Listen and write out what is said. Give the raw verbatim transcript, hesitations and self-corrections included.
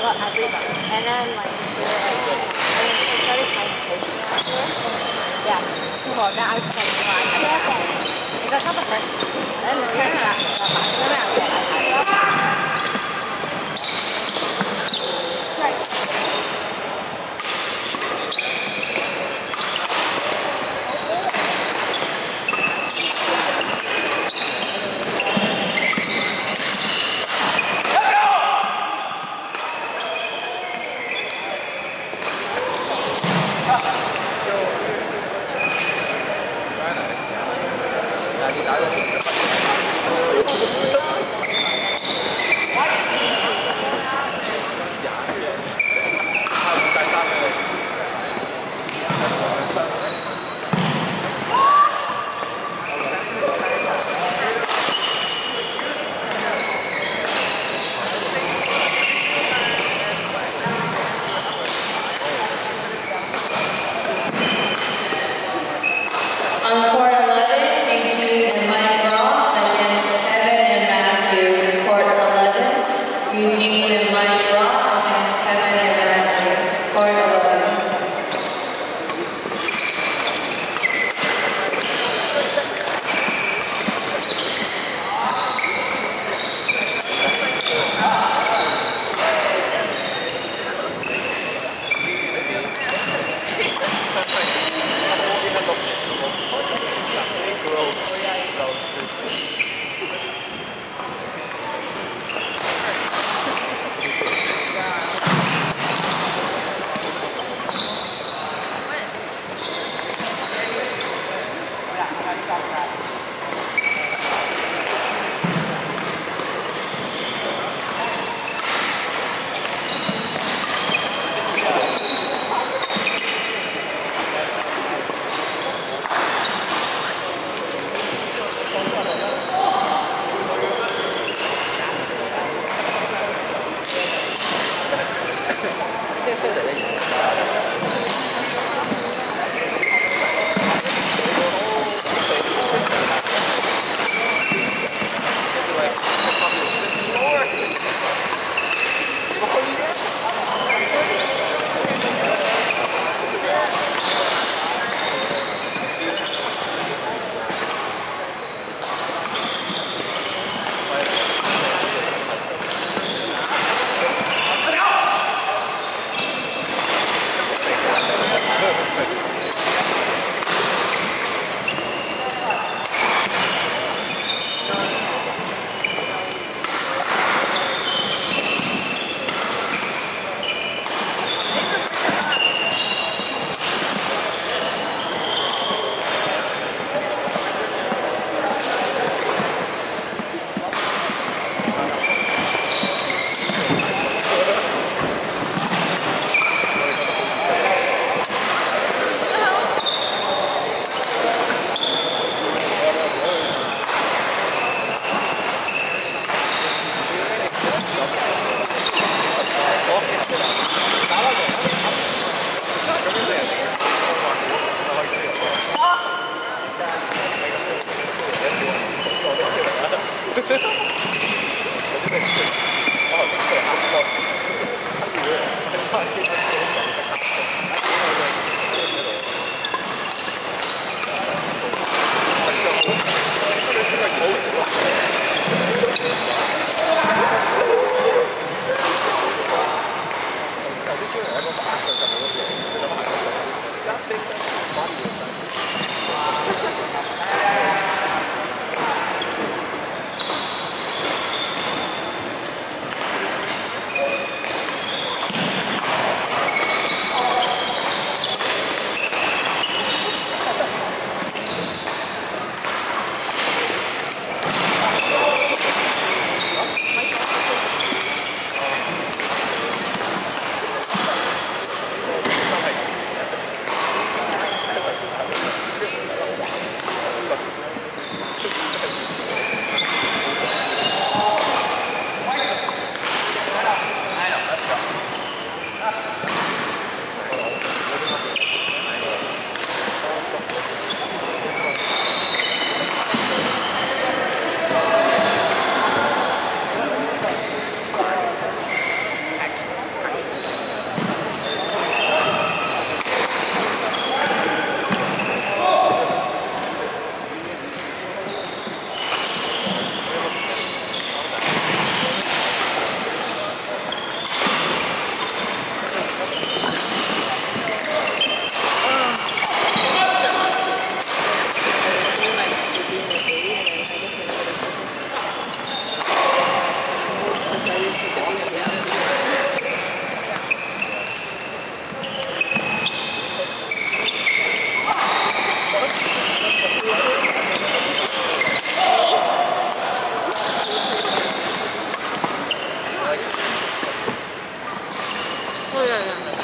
got everybody. And then like we were like, and then she started kind of coaching afterwards. Yeah. So well, then I was just like, no, I have to have it. Because that's not the first time. And then the second that, that last time I was like, I had it. Right. On court eleven, Eugene and Mike Roth against Kevin and Matthew. Court eleven, Eugene and Mike Roth against Kevin and Matthew. Court eleven. Oh yeah, yeah.